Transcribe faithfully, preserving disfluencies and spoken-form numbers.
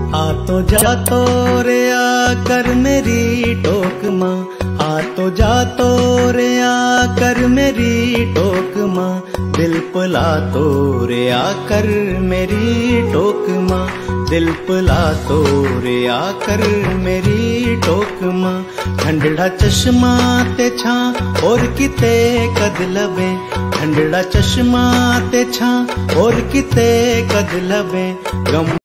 आ तो जा तो रे आ कर मेरी टोक माँ, आ तो जा तो रे आ कर मेरी टोक माँ, दिल पुला तो रे आ कर मेरी टोक माँ, दिल पुला तो रे आ कर मेरी टोक माँ। ठंडड़ा चश्मा ते छा और किते कद लबे, ठंडड़ा चश्मा ते छा और किते कद लबे, गम